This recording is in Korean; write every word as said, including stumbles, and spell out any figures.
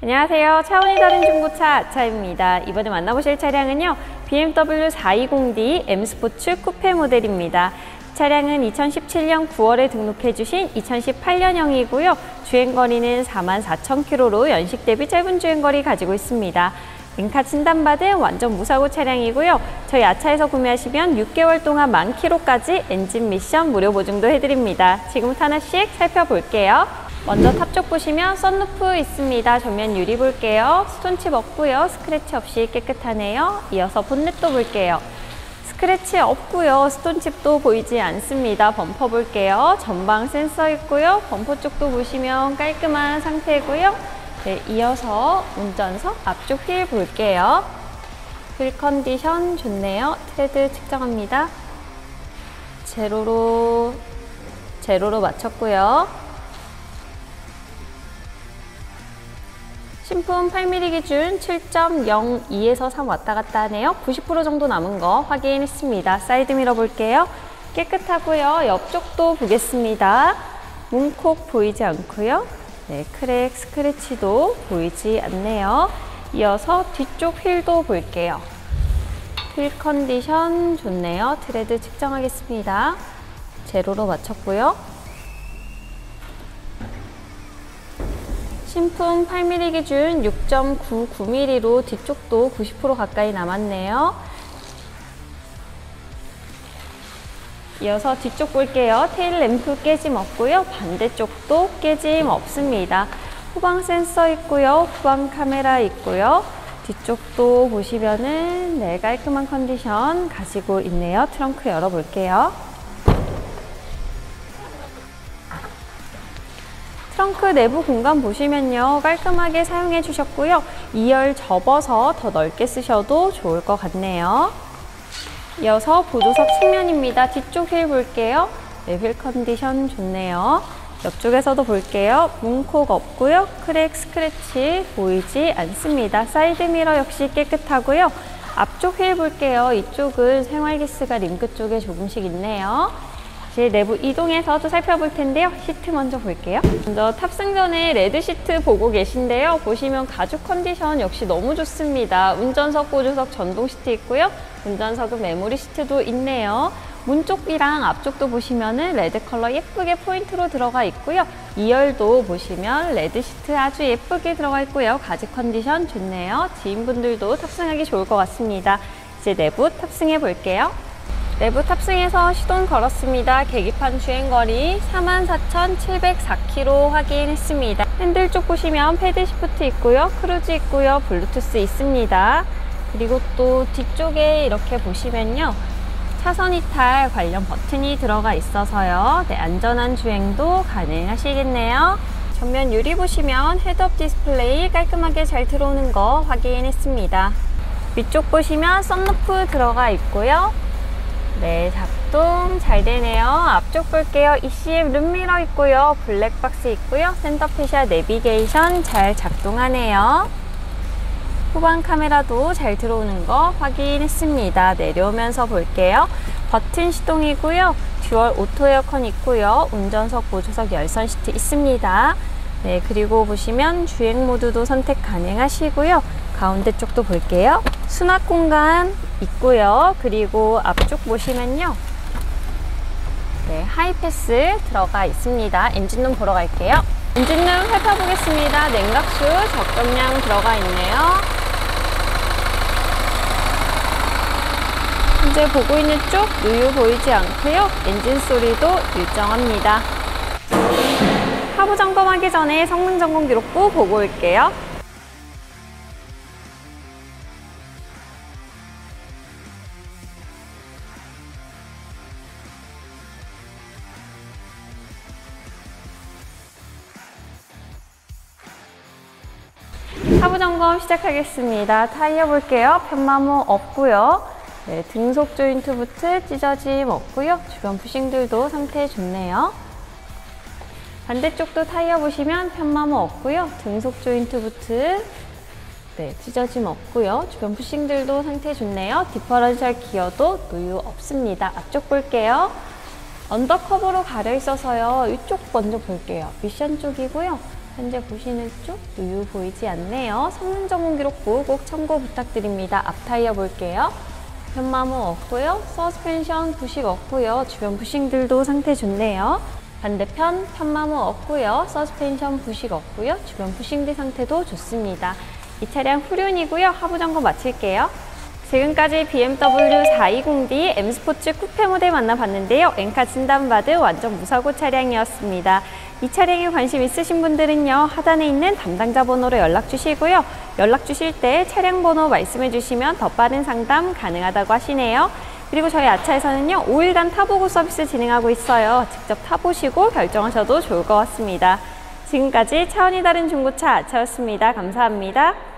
안녕하세요. 차원이 다른 중고차 아차입니다. 이번에 만나보실 차량은요, 비엠더블유 사백이십 디 M 스포츠 쿠페 모델입니다. 차량은 이천십칠 년 구월에 등록해주신 이천십팔 년형이고요. 주행거리는 사만 사천 킬로미터로 연식 대비 짧은 주행거리 가지고 있습니다. 엔카 진단받은 완전 무사고 차량이고요. 저희 아차에서 구매하시면 육 개월 동안 만 킬로미터까지 엔진 미션 무료 보증도 해드립니다. 지금부터 하나씩 살펴볼게요. 먼저 탑 쪽 보시면 썬루프 있습니다. 전면 유리 볼게요. 스톤칩 없고요. 스크래치 없이 깨끗하네요. 이어서 본넷도 볼게요. 스크래치 없고요. 스톤칩도 보이지 않습니다. 범퍼 볼게요. 전방 센서 있고요. 범퍼 쪽도 보시면 깔끔한 상태고요. 네, 이어서 운전석 앞쪽 휠 볼게요. 휠 컨디션 좋네요. 트레드 측정합니다. 제로로 제로로 맞췄고요. 신품 팔 밀리미터 기준 칠 점 영이에서 삼 왔다 갔다 하네요. 구십 퍼센트 정도 남은 거 확인했습니다. 사이드 미러 볼게요. 깨끗하고요. 옆쪽도 보겠습니다. 문콕 보이지 않고요. 네, 크랙, 스크래치도 보이지 않네요. 이어서 뒤쪽 휠도 볼게요. 휠 컨디션 좋네요. 트레드 측정하겠습니다. 제로로 맞췄고요. 신품 팔 밀리미터 기준 육 점 구구 밀리미터로 뒤쪽도 구십 퍼센트 가까이 남았네요. 이어서 뒤쪽 볼게요. 테일 램프 깨짐 없고요. 반대쪽도 깨짐 없습니다. 후방 센서 있고요. 후방 카메라 있고요. 뒤쪽도 보시면은 네, 깔끔한 컨디션 가지고 있네요. 트렁크 열어볼게요. 트렁크 내부 공간 보시면요, 깔끔하게 사용해 주셨고요. 이 열 접어서 더 넓게 쓰셔도 좋을 것 같네요. 이어서 보조석 측면입니다. 뒤쪽 휠 볼게요. 네, 휠 컨디션 좋네요. 옆쪽에서도 볼게요. 문콕 없고요. 크랙, 스크래치 보이지 않습니다. 사이드 미러 역시 깨끗하고요. 앞쪽 휠 볼게요. 이쪽은 생활기스가 링크 쪽에 조금씩 있네요. 이제 내부 이동해서 또 살펴볼 텐데요. 시트 먼저 볼게요. 먼저 탑승 전에 레드 시트 보고 계신데요. 보시면 가죽 컨디션 역시 너무 좋습니다. 운전석, 보조석 전동 시트 있고요. 운전석은 메모리 시트도 있네요. 문 쪽이랑 앞쪽도 보시면은 레드 컬러 예쁘게 포인트로 들어가 있고요. 이 열도 보시면 레드 시트 아주 예쁘게 들어가 있고요. 가죽 컨디션 좋네요. 지인분들도 탑승하기 좋을 것 같습니다. 이제 내부 탑승해 볼게요. 내부 탑승해서 시동 걸었습니다. 계기판 주행거리 사만 사천 칠백사 킬로미터 확인했습니다. 핸들 쪽 보시면 패드 시프트 있고요. 크루즈 있고요. 블루투스 있습니다. 그리고 또 뒤쪽에 이렇게 보시면요, 차선 이탈 관련 버튼이 들어가 있어서요. 네, 안전한 주행도 가능하시겠네요. 전면 유리 보시면 헤드업 디스플레이 깔끔하게 잘 들어오는 거 확인했습니다. 위쪽 보시면 썬루프 들어가 있고요. 네, 작동 잘 되네요. 앞쪽 볼게요. 이씨엠 룸미러 있고요. 블랙박스 있고요. 센터페시아 내비게이션 잘 작동하네요. 후방 카메라도 잘 들어오는 거 확인했습니다. 내려오면서 볼게요. 버튼 시동이고요. 듀얼 오토 에어컨 있고요. 운전석, 보조석 열선 시트 있습니다. 네, 그리고 보시면 주행 모드도 선택 가능하시고요. 가운데 쪽도 볼게요. 수납 공간 있고요. 그리고 앞쪽 보시면요, 네, 하이패스 들어가 있습니다. 엔진룸 보러 갈게요. 엔진룸 살펴보겠습니다. 냉각수 적정량 들어가 있네요. 현재 보고 있는 쪽 누유 보이지 않고요. 엔진 소리도 일정합니다. 하부 점검하기 전에 성능 점검 기록부 보고 올게요. 하부 점검 시작하겠습니다. 타이어 볼게요. 편마모 없고요. 네, 등속 조인트 부트 찢어짐 없고요. 주변 부싱들도 상태 좋네요. 반대쪽도 타이어 보시면 편마모 없고요. 등속 조인트 부트 네, 찢어짐 없고요. 주변 부싱들도 상태 좋네요. 디퍼런셜 기어도 누유 없습니다. 앞쪽 볼게요. 언더커버로 가려 있어서요. 이쪽 먼저 볼게요. 미션 쪽이고요. 현재 보시는 쪽 누유 보이지 않네요. 성능 점검 기록부 꼭 참고 부탁드립니다. 앞 타이어 볼게요. 편마모 없고요. 서스펜션 부식 없고요. 주변 부싱들도 상태 좋네요. 반대편 편마모 없고요. 서스펜션 부식 없고요. 주변 부싱들 상태도 좋습니다. 이 차량 후륜이고요. 하부 점검 마칠게요. 지금까지 비엠더블유 사이공 디 M 스포츠 쿠페 모델 만나봤는데요. 엔카 진단받은 완전 무사고 차량이었습니다. 이 차량에 관심 있으신 분들은요, 하단에 있는 담당자 번호로 연락 주시고요. 연락 주실 때 차량 번호 말씀해 주시면 더 빠른 상담 가능하다고 하시네요. 그리고 저희 아차에서는요, 오 일간 타보고 서비스 진행하고 있어요. 직접 타보시고 결정하셔도 좋을 것 같습니다. 지금까지 차원이 다른 중고차 아차였습니다. 감사합니다.